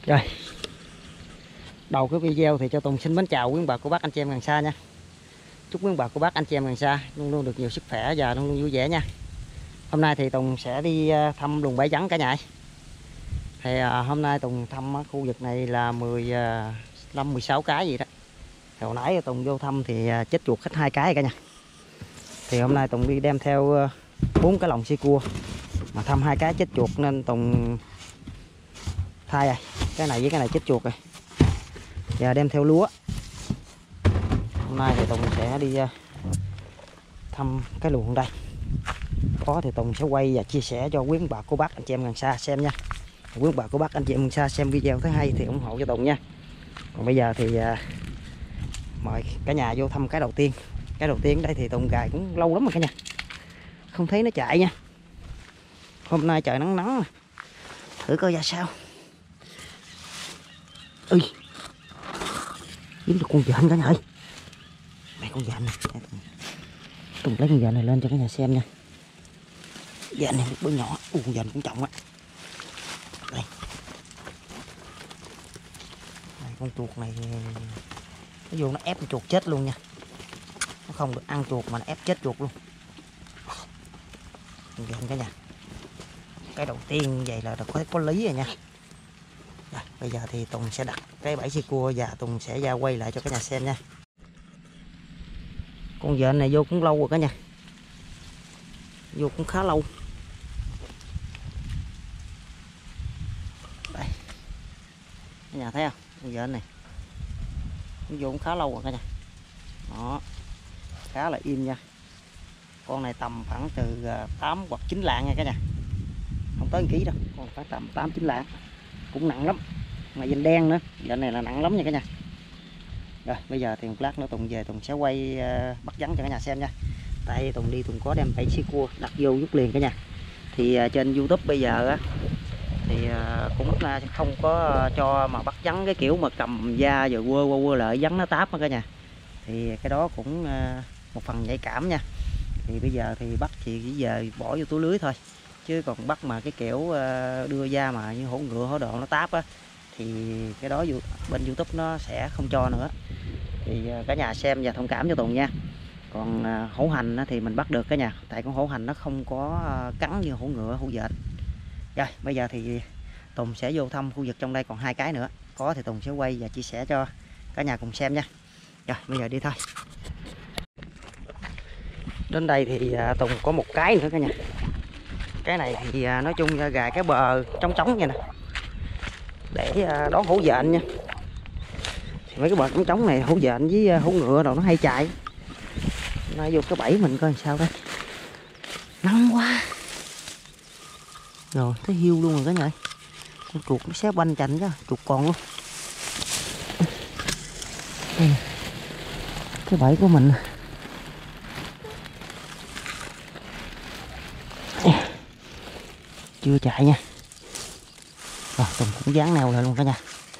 Rồi, đầu cái video thì cho Tùng xin mến chào quý ông bà cô bác anh chị em gần xa nha. Chúc quý ông bà cô bác anh chị em gần xa luôn luôn được nhiều sức khỏe và luôn luôn vui vẻ nha. Hôm nay thì Tùng sẽ đi thăm luồng bãi vắng cả nhà. Thì hôm nay Tùng thăm khu vực này là 15-16 cái gì đó. Thì hồi nãy Tùng vô thăm thì chết chuột hết 2 cái rồi cả nhà. Thì hôm nay Tùng đi đem theo 4 cái lồng xi cua mà thăm 2 cái chết chuột nên Tùng thay rồi. Cái này với cái này chết chuột rồi. Và đem theo lúa. Hôm nay thì Tùng sẽ đi thăm cái luồng đây. Có thì Tùng sẽ quay và chia sẻ cho quý ông bà cô bác anh chị em gần xa xem nha. Quý ông bà cô bác anh chị em gần xa xem video thấy hay thì ủng hộ cho Tùng nha. Còn bây giờ thì mời cả nhà vô thăm cái đầu tiên. Cái đầu tiên đây thì Tùng gài cũng lâu lắm rồi cả nhà, không thấy nó chạy nha. Hôm nay trời nắng nắng, thử coi ra sao. Ui, dính được con vện cả nhà ơi. Đây con vện này, Tùng lấy con vện này lên cho cả nhà xem nha. Vện này bữa nhỏ, con vện cũng trọng á. Đây. Đây con chuột này nó vô nó ép con chuột chết luôn nha. Nó không được ăn chuột mà nó ép chết chuột luôn. Con vện cả nhà. Cái đầu tiên vậy là có lý rồi nha. Rồi, bây giờ thì Tùng sẽ đặt cái bẫy xi cua và Tùng sẽ ra quay lại cho cả nhà xem nha. Con vện này vô cũng lâu rồi cả nhà, vô cũng khá lâu. Đây, cả nhà thấy không, con vện này cũng vô cũng khá lâu rồi cả nhà. Đó, khá là im nha. Con này tầm khoảng từ 8 hoặc 9 lạng nha cả nhà, không tới 1 kg đâu, còn khoảng tầm 8-9 lạng, cũng nặng lắm. Mà vện đen nữa, vện này là nặng lắm nha cả nhà. Rồi bây giờ thì một lát nữa Tùng về Tùng sẽ quay bắt vắng cho cả nhà xem nha. Tại Tùng đi Tùng có đem bẫy xi cua đặt vô rút liền cả nhà. Thì trên YouTube bây giờ á thì cũng không có cho mà bắt vắng cái kiểu mà cầm da rồi quơ lại vắng nó táp đó cả nhà. Thì cái đó cũng một phần nhạy cảm nha. Thì bây giờ thì bắt thì chỉ giờ bỏ vô túi lưới thôi, chứ còn bắt mà cái kiểu đưa da mà như hổ ngựa hổ độn nó táp á thì cái đó bên YouTube nó sẽ không cho nữa. Thì cả nhà xem và thông cảm cho Tùng nha. Còn hổ hành thì mình bắt được cả nhà, tại con hổ hành nó không có cắn như hổ ngựa hổ vện. Rồi bây giờ thì Tùng sẽ vô thăm khu vực trong đây còn 2 cái nữa, có thì Tùng sẽ quay và chia sẻ cho cả nhà cùng xem nha. Rồi bây giờ đi thôi. Đến đây thì Tùng có một cái nữa cả nhà. Cái này thì nói chung gài cái bờ trống vậy nè, để đón hổ vện nha. Thì mấy cái bờ trống này hổ vện với hổ ngựa rồi nó hay chạy. Nay vô cái bẫy mình coi sao đây. Nắng quá rồi, thấy hiu luôn rồi cả nhà. Con chuột nó xé banh chành chứ, chuột còn luôn. Đây, cái bẫy của mình chưa chạy nha. Rồi Tùng cũng dán neo lại luôn cả nhà.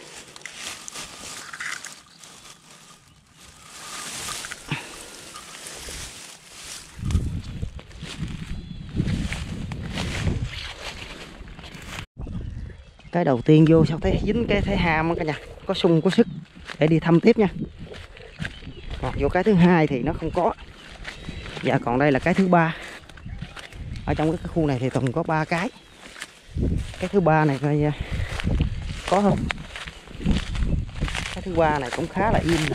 Cái đầu tiên vô sao thấy dính cái thấy ham cả nhà, có sung có sức để đi thăm tiếp nha. Còn vô cái thứ hai thì nó không có. Và còn đây là cái thứ ba. Ở trong cái khu này thì Tùng có 3 cái. Cái thứ ba này coi có không? Cái thứ ba này cũng khá là im nè.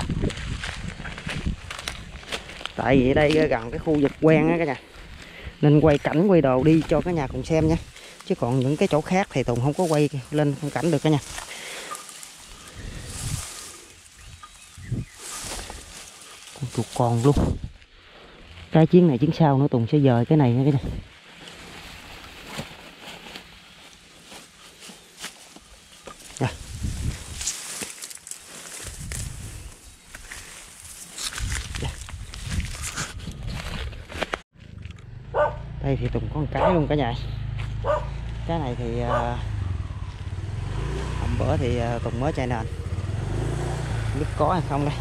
Tại vì đây gần cái khu vực quen á cả nhà, nên quay cảnh quay đồ đi cho cả nhà cùng xem nha. Chứ còn những cái chỗ khác thì Tùng không có quay lên phong cảnh được cả nhà. Con chuột còn luôn. Cái chiến này chiến sau nữa Tùng sẽ dời cái này nha cả nhà. Rồi. Đây thì Tùng có một cái luôn cả nhà. Cái này thì hôm bữa thì Tùng mới chạy nền, không biết có hay không đây.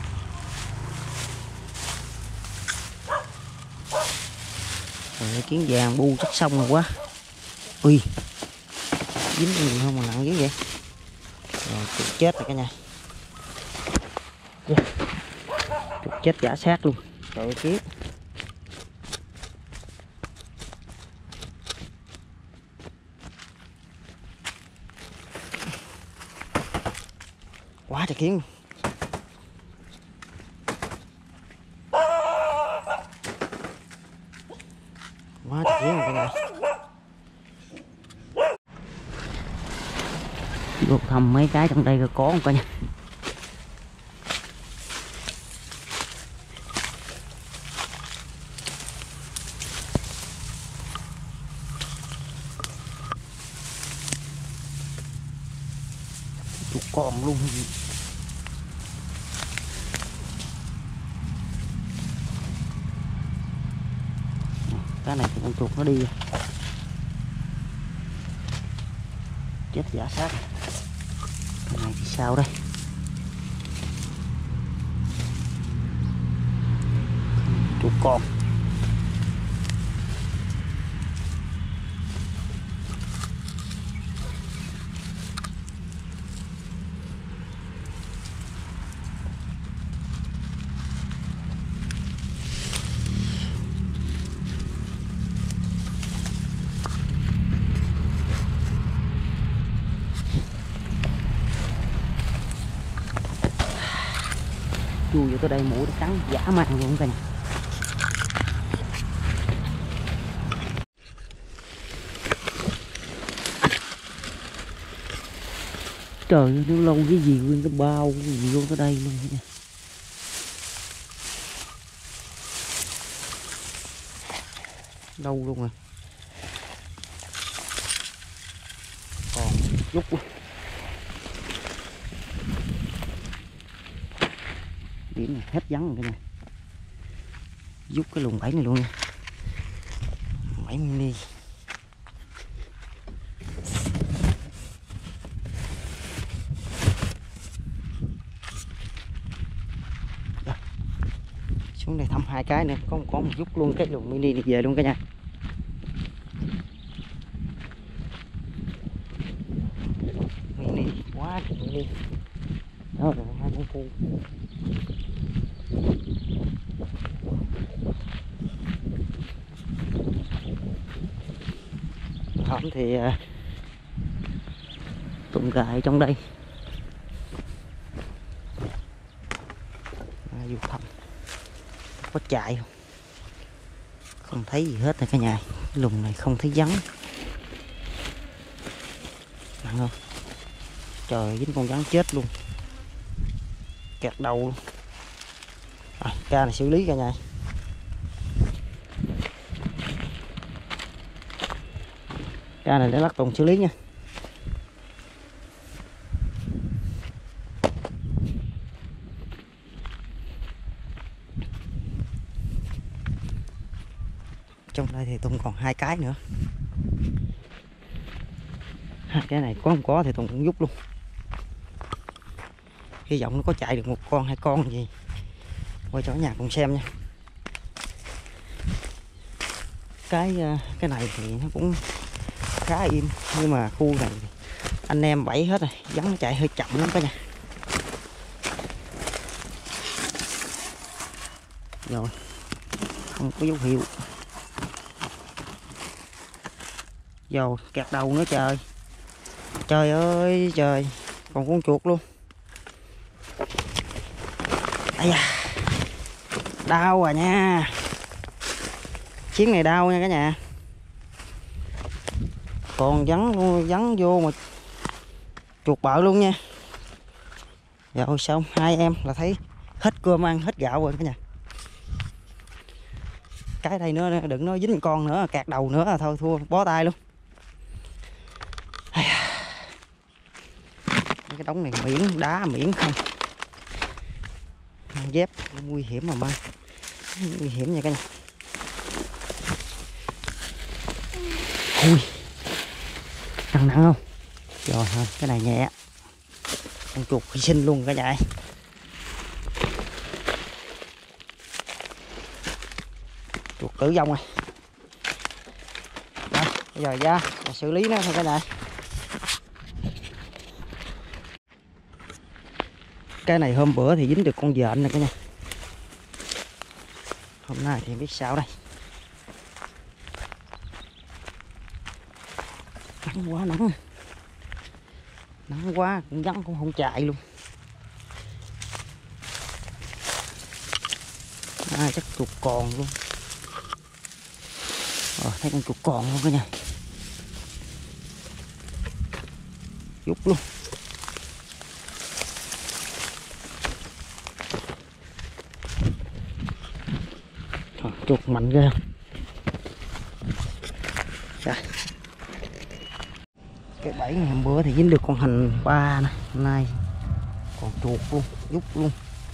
Rồi, kiến vàng bu chắc xong rồi quá. Ui, dính nhiều không mà nặng dữ vậy. Rồi, chuột chết rồi cả nhà. Chuột chết giả sát luôn. Trời ơi kiếp. Quá trời kiến luôn. Quá trời kiến rồi cả nhà. Vô thăm mấy cái trong đây rồi có không cả nhà. Chuột con luôn. Cái này thì con chuột nó đi rồi. Chết giả sát. Cái này thì sao đây? Chuột con. Chui vô tới đây mũi nó cắn dã man luôn cả nhà. Trời ơi, nó lâu cái gì nguyên cái bao cái gì vô tới đây luôn nha. Đâu luôn rồi. Còn lúc luôn. Điểm này hết vắng rồi cả nhà. Giúp cái luồng bẫy này luôn nha. Bẫy mini. Xuống đây thăm hai cái nữa, có một giúp luôn cái luồng mini này về luôn cả nhà. Mini quá mini. Đó rồi hai con cu. Không thì tụng gài trong đây. Vô thăm có chạy không? Không thấy gì hết rồi cả nhà. Cái lùng này không thấy vắng. Nặng không? Trời, dính con rắn chết luôn. Kẹt đầu luôn. Rồi, ca này xử lý cả nhà. Ca này để lắc Tùng xử lý nha. Trong đây thì Tùng còn hai cái nữa. Hai cái này có không có thì Tùng cũng giúp luôn. Hy vọng nó có chạy được một con hai con gì. Quay cho nhà cùng xem nha. Cái này thì nó cũng khá im, nhưng mà khu này anh em bẫy hết rồi, rắn nó chạy hơi chậm lắm cả nhà. Rồi, không có dấu hiệu. Rồi, kẹt đầu nữa trời. Trời ơi trời, còn con chuột luôn. Ây da, đau à nha. Chuyến này đau nha cả nhà. Còn vắn vô mà chuột bợ luôn nha. Rồi xong hai em là thấy hết cơm ăn hết gạo rồi cả nhà. Cái đây nữa đừng nói dính con nữa, kẹt đầu nữa là thôi thua bó tay luôn. Cái đống này miễn đá miễn không. Dép nguy hiểm mà mang. Nguy hiểm nha cả nhà. Ui, nặng không? Rồi thôi, cái này nhẹ. Con chuột hy sinh luôn cả nhà. Chuột tử vong rồi. Đó, bây giờ ra xử lý nó thôi cả nhà. Cái này hôm bữa thì dính được con vện này cả nhà. Hôm nay thì biết sao đây. Nắng quá nắng. Nắng quá cũng vắng cũng không chạy luôn. Chắc chuột còn luôn. Thấy con chuột còn luôn cả nhà. Giúp luôn. Chuột mạnh ghê. Rồi. Cái bẫy ngày hôm bữa thì dính được con hành ba nè, hôm nay còn chuột luôn, giúp luôn.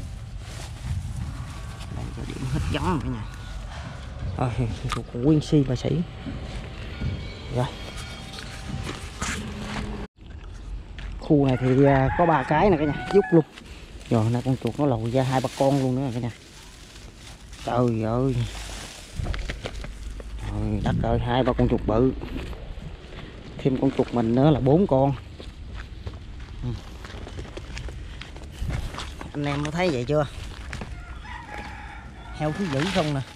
Đây là điểm hết vắng rồi cả nhà. Chuột còn nguyên si bà sĩ. Rồi. Khu này thì có 3 cái nè cả nhà, giúp luôn. Rồi nay con chuột nó lòi ra 2-3 con luôn nữa cả nhà. Trời ơi. Trời đất ơi, 2-3 con chuột bự. Thêm con chuột mình nữa là 4 con. Anh em có thấy vậy chưa? Heo thứ dữ không nè.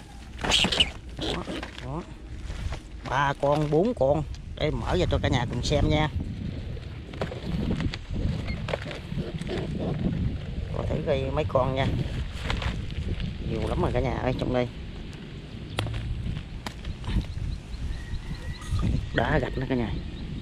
Đó. 3 con, 4 con. Để mở ra cho cả nhà cùng xem nha. Có thử coi mấy con nha. Nhiều lắm rồi cả nhà ơi, trong đây. Đá gạch đó cả nhà.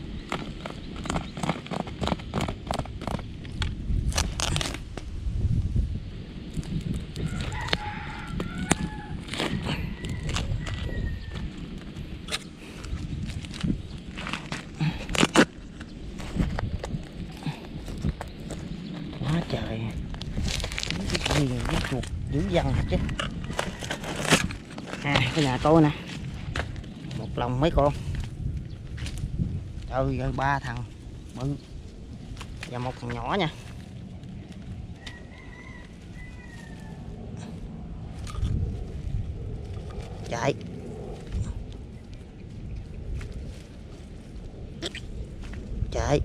Quá trời. Cái gì nó chuột dữ dằn chứ. Cái nhà tôi nè. Một lòng mấy con. Trời ơi, 3 thằng bự và 1 thằng nhỏ nha. Chạy. Chạy.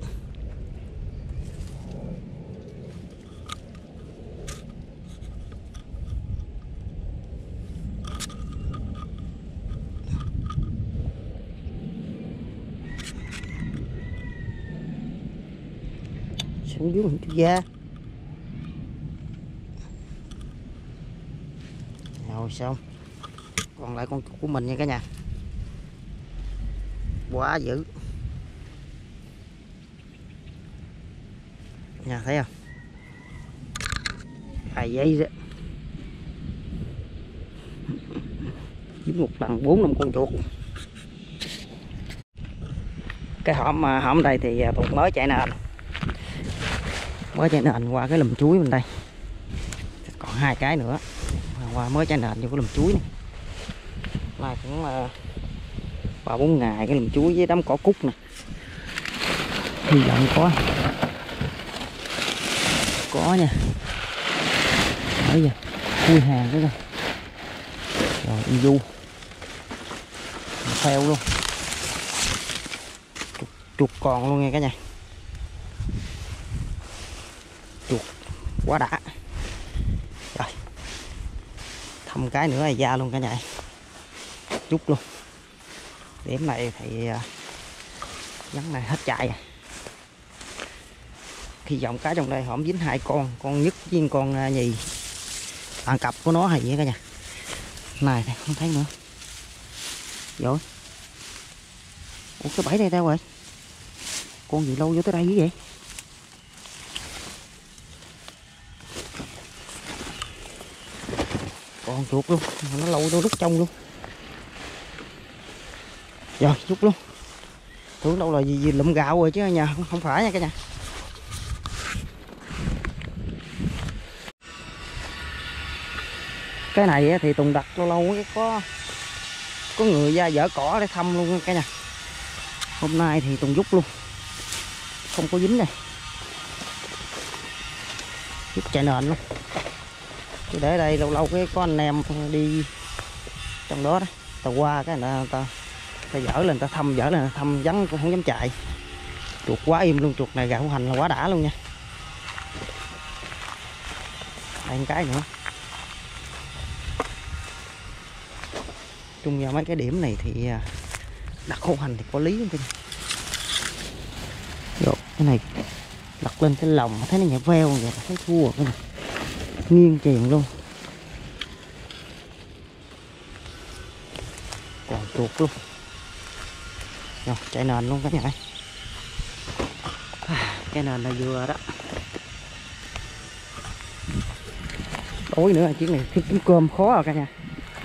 Xuống dưới một chút da. Rồi xong. Còn lại con chuột của mình nha cả nhà. Quá dữ. Nhà thấy không? 2 giây đó. Dính một lần 4-5 con chuột. Cái hõm đây thì Tùng mới chạy nền. Mới chạy nền qua cái lùm chuối bên đây. Còn 2 cái nữa. Qua mới chạy nền vô cái lùm chuối này. Nay cũng 3-4 ngày cái lùm chuối với đám cỏ cúc nè. Hy vọng có nha. Bây giờ khui hàng cái coi. Rồi đi du. Theo luôn. Chuột còn luôn nha cả nhà. Chuột quá đã. Rồi. Thăm cái nữa là da luôn cả nhà. Chút luôn. Điểm này thì vắng này hết chạy à. Hy vọng cá trong đây hổm dính 2 con nhất với con nhì. Bạn cặp của nó hay vậy cả nhà. Này thì không thấy nữa. Rồi. Ủa cái bẫy đây đâu rồi? Con gì lâu vô tới đây dữ vậy? Con chuột luôn, nó lâu đâu rút trong luôn. Rồi rút luôn. Tưởng đâu là gì lụm gạo rồi chứ nhà, không phải nha cả nhà. Cái này thì Tùng đặt lâu lâu có người ra dỡ cỏ để thăm luôn cả nhà. Hôm nay thì Tùng rút luôn. Không có dính này. Rút chạy nền luôn. Chứ để đây lâu lâu cái có anh em đi trong đó đó. Ta qua cái ta dỡ lên ta thăm, vắng cũng không dám chạy. Chuột quá im luôn, chuột này gạo hành là quá đã luôn nha. Đây một cái nữa. Chung ra mấy cái điểm này thì đặt khô hành thì có lý không? Được, cái này đặt lên cái lồng thấy nó nhẹ veo vậy, thấy thua cái này nghiêng chèn luôn, còn chuột luôn. Rồi chạy nền luôn cả nhà ơi. Cái nền là vừa đó. Tối nữa chuyện này kiếm cơm khó à cả nhà.